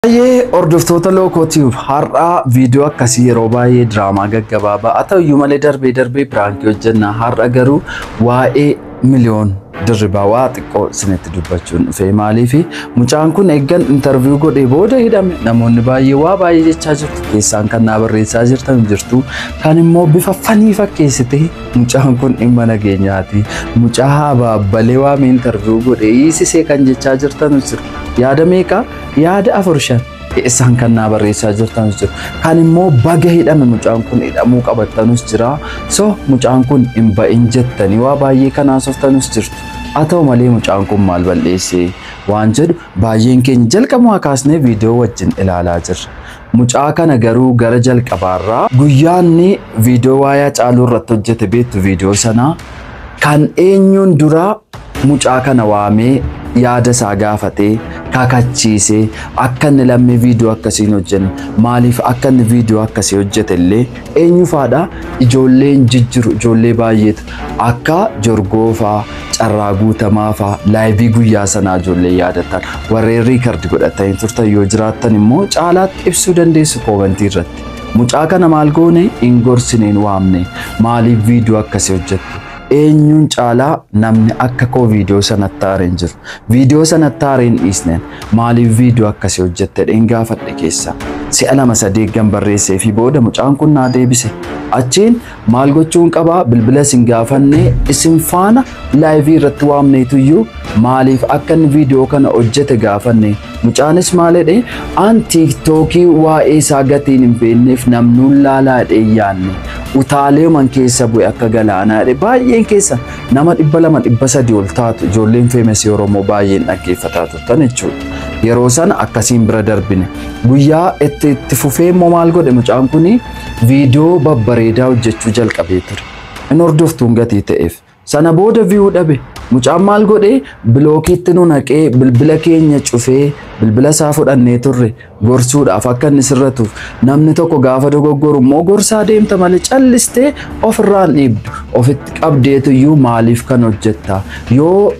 Baay'ee hordoftoota Lookootiif har'a viidiyoo akkasii yeroo baay'ee diraamaa gaggabaabaa haa ta'u iyyuu malee darbee piraankii hojjenna. Har'a garuu waa'ee miliyoon dirribaa waa xiqqoo isinitti dubbachuun dhufe. Maaliif mucaan kun eeggan intarviyuu godhee booda hidhame. Namoonni baay'ee waa baay'ee jechaa jirtu. Keessaan kan naa barreessaa jirtan jirtu. Kan immoo bifa fanii fakkeessite mucaan kun dhimma nageenyaati. Mucaa habaabbalee waamee intarviyuu godhee hiisisee kan jechaa jirtan jiru. Yaada meeqa? Yaada 4-5 isaan kan naa barreessaa jirtan jiru. Kan immoo baga hidhame mucaan kun hidhamuu qabattanus jira. So mucaan kun hin ba'in jettanii waa baay'ee kanaas oftanus jirtu. Haa ta'u malee mucaan kun maal balleessee waan jedhu baay'een keenya jalqabumaa kaasnee viidiyoo wajjin ilaalaa jirra. Mucaa kana garuu gara jalqabaarraa guyyaanni viidiyoo waa'ee Haacaaluu irratti hojjete beektu viidiyoo sanaa kan eenyuun dura mucaa kana waamee yaada isaa gaafatee kakachiisee akka inni lammii viidiyoo akkasiin hojjenne maaliif akka inni viidiyoo akkasii hojjete illee eenyufaadha ijoolleen jijjiru ijoollee baay'eetu akka jorgoofaa carraa guutamaafaa laayivii guyyaa sanaa ijoollee yaadatan warreen riikardi godhatanii turtan yoo jiraattan immoo caalaatti ibsuu dandeessu koomentii irratti. Mucaa kana maal goone hin gorsineen waamne maaliif viidiyoo akkasii hojjette? Eenyuun caalaa namni akka koo viidiyoo sanatti aareen jiru. Viidiyoo sanatti aareen dhiisneen maaliif viidiyoo akkasii hojjette dheen gaafadhe keessa. Si'a 2-3 barreessee fi booda mucaan kun naa deebise. Achiin maal gochuun qabaa bilbila isin gaafannee isin faana laayivii irratti waamneetuyyuu maaliif akka inni viidiyoo kana hojjete gaafanne. Mucaanis maal jedhe an tiiktookii waa'ee isaa gatiin hin beekneef namnuun laalaa jedhee yaanne. Utaalee man keessa bu'e akka galaanaa jedhe baay'een keessa nama 200-300 ol taatu ijoolleen feemesii Oromoo baay'een dhaggeeffataa turtan jechuudha. Yeroo sana akkasiin bira darbine. Guyyaa itti fufee immoo maal godhe mucaan kun viidiyoo babbareedaa hojjechuu jalqabee ture. Inni hordoftuun gatii ta'eef. Sana booda viyuu dhabe. Mucaan maal godhe bilookiitti nu naqee bilbila keenya cufee bilbila isaa fudhannee turre gorsuudhaaf akka inni sirratuuf namni tokko gaafa dogoggoru immoo gorsaa deemta malee callistee ofirraan dhiibdu ofitti qabdeetuyyuu maaliif kan hojjetta yoo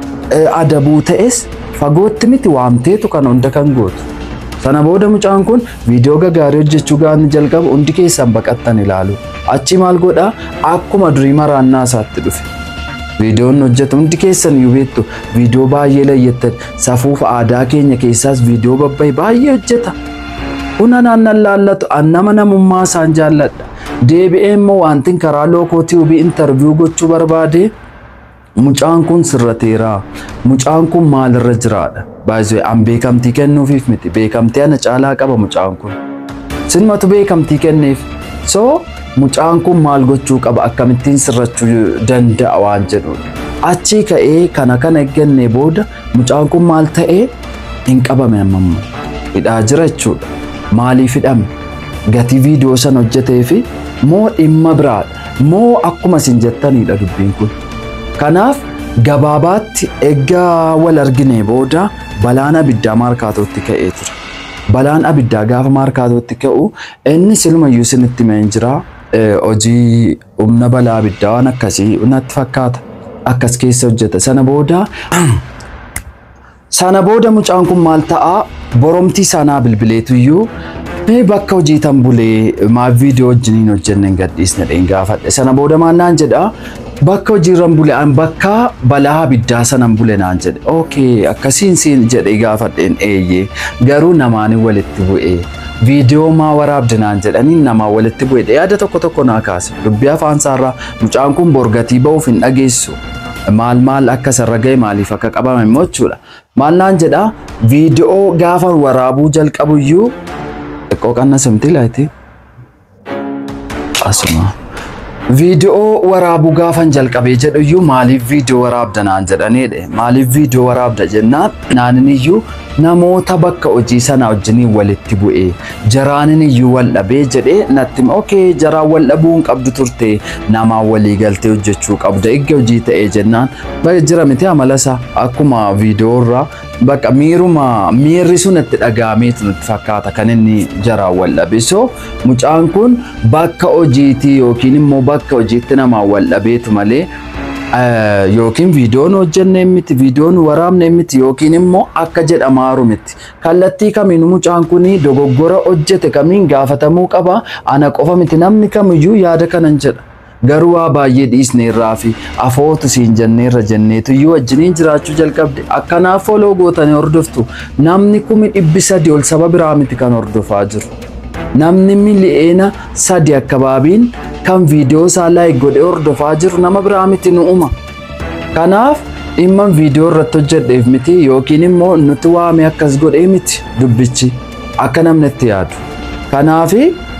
adabuu ta'es fagootti miti waamteetu kan hunda kan gootu. Sana booda mucaan kun viidiyoo gagaarii hojjechuu gaafni jalqabu hundi keessan baqattan ilaalu. Achi maal godha akkuma durii maraannaa isaatti dhufe. Viidiyoon hojjetu hundi keessan iyyuu beektu viidiyoo baay'ee layyattan safuuf aadaa keenya keessaas viidiyoo babbayii baay'ee hojjeta. Una naannan laallatu annama namummaa isaan jaalladha. Deebi'ee immoo wantin karaa Lookootiif intarviyuu gochuu barbaade mucaan kun sirrateera. Mucaan kun maalirra jiraadha? Baay'ee an beekamtii kennuufiif miti beekamtii ana caalaa qaba mucaan kun. Sinmatu beekamtii kenneef. So mucaan kun maal gochuu qaba akkamittiin sirrachuu danda'a waan jedhudha. Achii ka'ee kana eeggannee booda mucaan kun maal ta'ee hin qabame ammamma. Hidhaa jira jechuudha. Maaliif hidhame? Gatii viidiyoo sana hojjetee fi moo dhimma biraadha? Moo akkuma isin jettanidha dubbiin kun. Kanaaf gabaabaatti eeggaa wal argine booda balaan abiddaa maarkaatootti ka'ee ture. Balaan abiddaa gaafa maarkaatootti ka'u inni silumayyuu isinitti himee jira. Hojii humna balaa abiddaa waan akkasii natti fakkaata akkas keessa hojjeta. Sana booda mucaan kun maal ta'a boromtii sanaa bilbileetuyyuu bakka hojii tan bulee maa viidiyoo wajjiniin hojjenne gadhiisne dheen gaafadhe. Sana booda maal naan jedha bakka hojiirran bule an bakka balaa abiddaa sanan bule naan jedhe. Okay akkasiin siin jedhee gaafadheen eeyyee garuu namaan walitti bu'ee. Viidiyoo maa waraabde naan jedhanii namaa walitti bu'ee yaada tokko naa kaase. Dubbii afaan isaarraa mucaan kun borgatii ba'uuf hin dhageessu. Maal akka sarara ga'e maaliif akka qabame immoo jechuudha. Maal naan jedha viidiyoo gaafa waraabuu jalqabuyyuu xiqqoo qannasimti laayiti. Asuma. Viidiyoo waraabuu gaafan jalqabee jedhuyyuu maaliif viidiyoo waraabda naan jedhaneedhe. Maaliif viidiyoo waraabda jennaan naaniniyyuu namoota bakka hojii sana wajjiniin walitti bu'ee jaraanin iyyuu wal dhabee jedhee natti okay jaraan wal dhabuu hin qabdu turte namaa walii galtee hojjechuu qabda eegga hojii ta'ee jennaan bakka jira miti amalasaa akkuma viidiyoo irraa bakka miirri sun itti dhagaameetu nutti fakkaata kan inni jaraan wal dhabe. So mucaan kun bakka hojiitii yookiin immoo bakka hojiitti namaa wal dhabeetu malee yookiin viidiyoon hojjenne miti, viidiyoon waraabne miti, yookiin immoo akka jedhamaaru miti. Kallattii kamiin mucaan kun dogoggora hojjete kamiin gaafatamuu qaba. Ana qofa miti, namni kamiyyuu yaada kanan jedha. Garuu waa baay'ee dhiisneerraa fi afootu siin jenneerra jenneetu iyyuu wajjiniin jiraachuu jalqabde. Akkanaaf foloo gootanii hordoftu. Namni 300,000 ol saba biraa miti kan hordofaa jiru. Namni miliyoona 3 akkabaabiin kan viidiyoo isaa laayik godhee hordofaa jiru nama biraa miti nu'uma. Kanaaf dhimma viidiyoo irratti hojjedheef miti, yookiin immoo nuti waame akkas godhee miti dubbichi akka namni itti yaadu. Kanaaf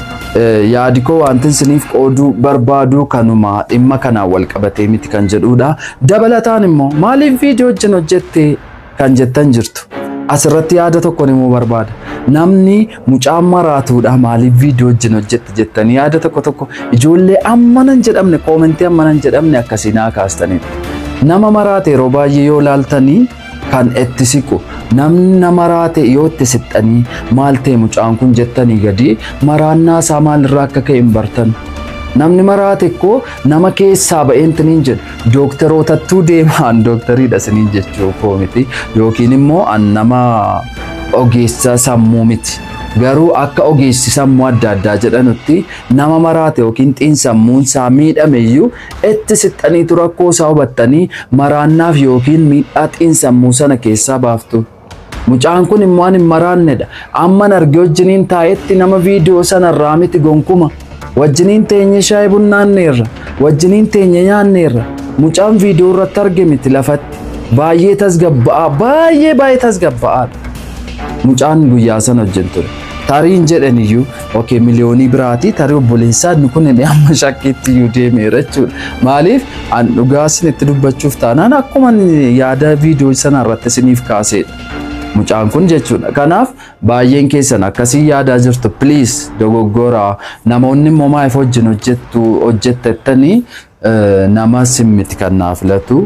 yaadi koo wanti isiniif qooduu barbaadu kanuma, dhimma kanaan wal qabatee miti kan jedhudha. Dabalataan immoo maaliif viidiyoo wajjin hojjette kan jettan jirtu. Asirratti yaada tokko nimuu barbaada. Namni mucaan maraatuudha maaliif viidiyoo wajjin hojjette jettanii yaada tokko ijoollee ammanan jedhamne koomentii ammanan jedhamne akkasinaa kaastaniidha. Nama maraate yeroo baay'ee yoo laaltanii kan itti siqu, namni nama maraate yoo itti siqxanii maal ta'e mucaan kun jettanii gadi maraannaa isaa maalirraa akka ka'e hin bartan. Namni maraate ko nama keessaa ba'een tiniin jedhu dooktarootattuu deemaan dooktariidha siniin jechuu koo miti, yookiin immoo nama ogeessa sammuu miti. Garuu akka ogeessi sammuu adda addaa jedhanutti nama maraate yookiin xiinsammuun isaa miidhameyyuu itti siqxaniitu rakkoo isaa hubattanii maraannaaf yookiin miidhaa xiinsammuu sana keessaa baaftu. Mucaan kun immoo hin maraannedha. Amman argee wajjiniin taa'etti nama viidiyoo sanarraa miti gonkuma. Wajjiniin teenye shaayii bunnaanneerra, wajjiniin teenye nyaanneerra. Mucaan viidiyoo irratti arge miti lafatti. Baay'ee tasgabba'aa, baay'ee tasgabba'aadha. Mucaan guyyaa sana hojjen ture. Tariin jedhaniyyuu okey miliyoonii biraati, tarii obboleessaa inni kun inni amma shakkiitti iyyuu deemeera jechuudha. Maaliif an dhugaa isinitti dubbachuuf taanaan akkuma yaada viidiyoo sana irratti isiniif kaasedha. Mucaan kun jechuudha. Kanaaf baay'een keessan akkasii yaadaa jirtu, please dogoggora. Namoonni immoo maaliif wajjin hojjettettanii nama simmiti kan naa filatu,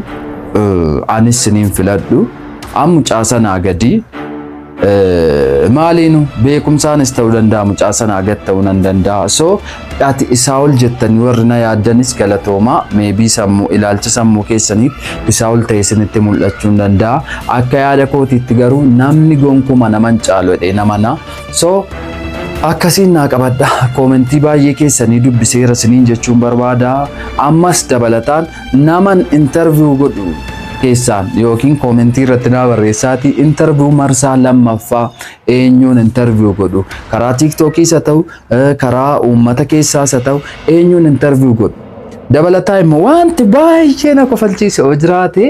anis isiniin filadhu. An mucaa sanaa gadi maaliinu beekumsaanis ta'uu danda'a, mucaa sanaa gad ta'uu nan danda'a. So ati isaa ol jettanii warri na yaaddanis galatoomaa, maybe sammuu ilaalcha sammuu keessaniif isaa ol ta'e isinitti mul'achuu hin danda'a. Akka yaada kootiitti garuu namni gonkuma naman caalu jedhee namana. So akkasiin naa qabadha. Koomentii baay'ee keessanii dubbiseera isiniin jechuun barbaada. Ammas dabalataan naman interview godhu keessaan yookiin koomentii irratti naa barreessaati interview marsaa lammaffaa eenyuun interview godhu, karaa TikTokis haa ta'u karaa uummata keessaas haa ta'u eenyuun interview godhu. Dabalataa immoo wanti baay'ee na kofalchiise yoo jiraate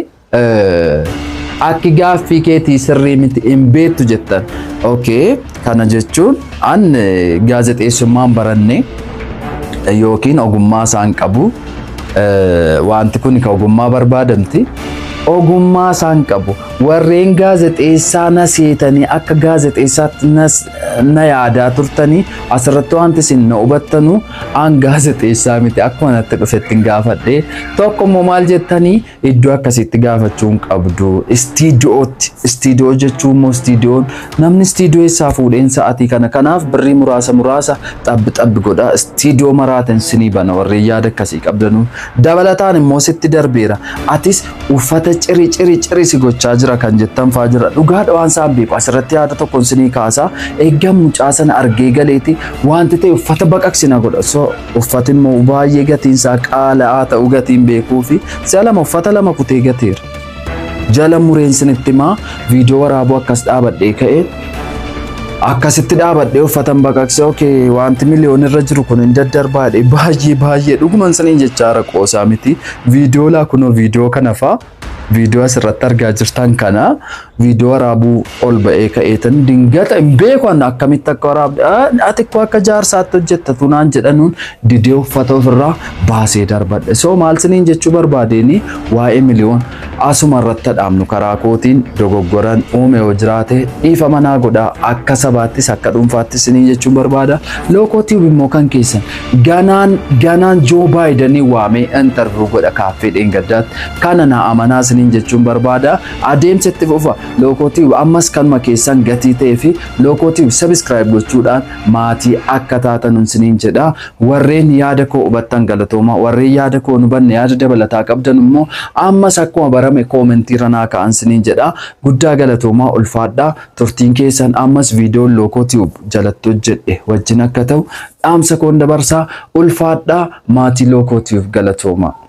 akki gaaffii keetii sirrii miti hin beektu jettan. Okay, kana jechuun an gaazexeessummaan baranne yookiin ogummaa isaan qabu. Wanti kun ka ogummaa barbaadamti. Ogummaa isaan qabu. Warreen gaazexeessaa na seetanii akka gaazexeessaatti na yaadaa turtanii asirratti wanti isin na hubattanu an gaazexeessaa miti akkuma natti dhufetti gaafadhe. Tokko immoo maal jettanii iddoo akkasitti gaafachuun qabdu. Istiidiyoo jechuun immoo istiidiyoon namni istiidiyoo isaa fuudheen sa'aatii kana kanaaf birrii muraasa xabbi godha. Istiidiyoo maraatin sinii bana warreen yaada akkasii qabdanu. Dabalataan immoo sitti darbeera. Atis uffata ciri si gochaa jira kan jettan faa jira. Dhugaadha waan isaan beeku asirratti yaada tokkoon sinii kaasaa. Eeggan mucaa sana argee galeeti wanti ta'e uffata baqaqsina godha. So uffati immoo baay'ee gatiinsaa qaala'aa ta'uu gatiin beekuu fi si'a lama uffata lama kutee gateera. Jala mureensinitti maa viidiyoo waraabuu akkas dhaabadhee ka'ee akkasitti dhaabadhee uffatan baqaqse. Okay, wanti miliyoon irra jiru kun hin daddarbaadhe baay'ee dhuguman saniin jechaa raqoosaa miti. Viidiyoo laa kunoo viidiyoo kana faa viidiyoo asirratti argaa jirtan kana viidiyoo waraabuu ol ba'ee ka'eetan dingata hin beeku akkamitti akka waraabde ati ko akka jaarsaatti hojjettatu naan jedhanuun didee uffata ofirraa baasee darbadhe. So maal siniin jechuu barbaadeeni waa'ee miliyoon asuma irratti dhaamnu karaa kootiin dogoggoran uume yoo jiraate dhiifama naa godhaa akka sabaattis akka dhuunfaattis siniin jechuun barbaada. Lookootii immoo kan keessan ganaan Joo Baayidanii waamee interview godha kaaffee dheengaddaatti kana naa amanaa siniin jechuun barbaada. Adeemsa itti fufa Lookootiif ammas kanuma keessan gatii ta'ee fi Lookootiif subscribe gochuudhaan maatii akka taatan isiniin jedha. Warreen yaada koo hubattan galatooma. Warreen yaada koo hubanne yaada dabalataa qabdan immoo ammas akkuma barame koomentii irra naa kaa'aa isiniin jedha. Guddaa galatooma ulfaadhaa. Turtiin keessan ammas viidiyoon Lookootiif jalatti hojjedhe wajjin akka ta'u dhaamsa koon dabarsaa ulfaadhaa maatii Lookootiif galatooma.